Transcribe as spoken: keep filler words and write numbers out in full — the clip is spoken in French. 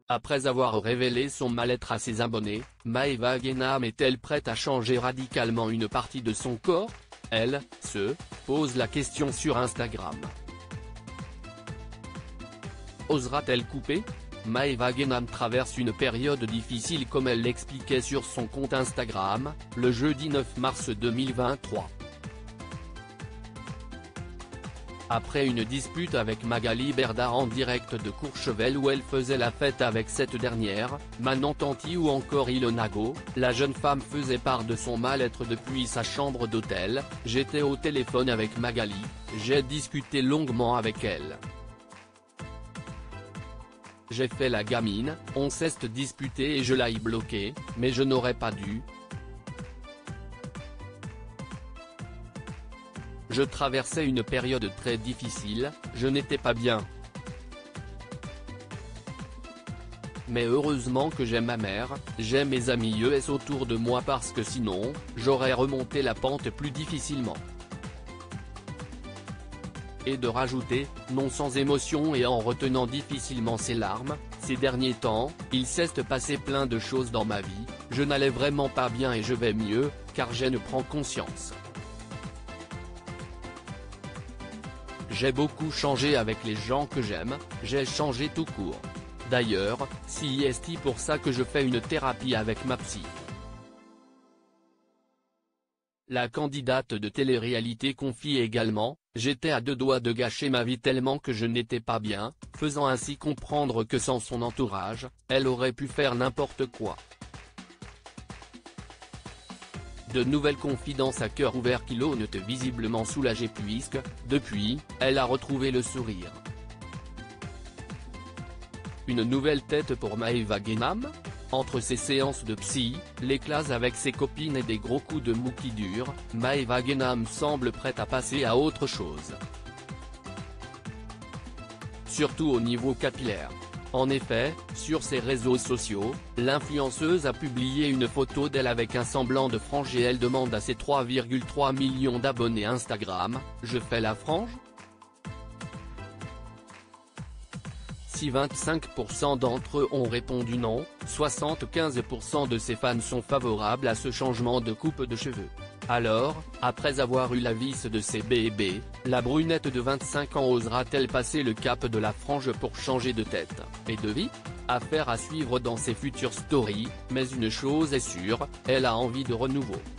Après avoir révélé son mal-être à ses abonnés, Maeva Guénam est-elle prête à changer radicalement une partie de son corps? Elle, se, pose la question sur Instagram. Osera-t-elle couper? Maeva Guénam traverse une période difficile comme elle l'expliquait sur son compte Instagram, le jeudi neuf mars deux mille vingt-trois. Après une dispute avec Magali Berda en direct de Courchevel où elle faisait la fête avec cette dernière, Manon Tanti ou encore Ilona Go, la jeune femme faisait part de son mal-être depuis sa chambre d'hôtel. J'étais au téléphone avec Magali, j'ai discuté longuement avec elle. J'ai fait la gamine, on s'est disputé et je l'ai bloqué, mais je n'aurais pas dû. Je traversais une période très difficile, je n'étais pas bien. Mais heureusement que j'ai ma mère, j'ai mes amis E S autour de moi parce que sinon, j'aurais remonté la pente plus difficilement. Et de rajouter, non sans émotion et en retenant difficilement ses larmes, ces derniers temps, il s'est passé plein de choses dans ma vie, je n'allais vraiment pas bien et je vais mieux, car je ne prends conscience. J'ai beaucoup changé avec les gens que j'aime, j'ai changé tout court. D'ailleurs, c'est pour ça que je fais une thérapie avec ma psy. La candidate de télé-réalité confie également, j'étais à deux doigts de gâcher ma vie tellement que je n'étais pas bien, faisant ainsi comprendre que sans son entourage, elle aurait pu faire n'importe quoi. De nouvelles confidences à cœur ouvert qui l'ont visiblement soulagée puisque, depuis, elle a retrouvé le sourire. Une nouvelle tête pour Maeva Guénam? Entre ses séances de psy, les classes avec ses copines et des gros coups de mou qui durent, Maeva Guénam semble prête à passer à autre chose. Surtout au niveau capillaire. En effet, sur ses réseaux sociaux, l'influenceuse a publié une photo d'elle avec un semblant de frange et elle demande à ses trois virgule trois millions d'abonnés Instagram, « Je fais la frange ?» Si vingt-cinq pour cent d'entre eux ont répondu non, soixante-quinze pour cent de ses fans sont favorables à ce changement de coupe de cheveux. Alors, après avoir eu la vis de ses bébés, la brunette de vingt-cinq ans osera-t-elle passer le cap de la frange pour changer de tête, et de vie? Affaire à suivre dans ses futures stories, mais une chose est sûre, elle a envie de renouveau.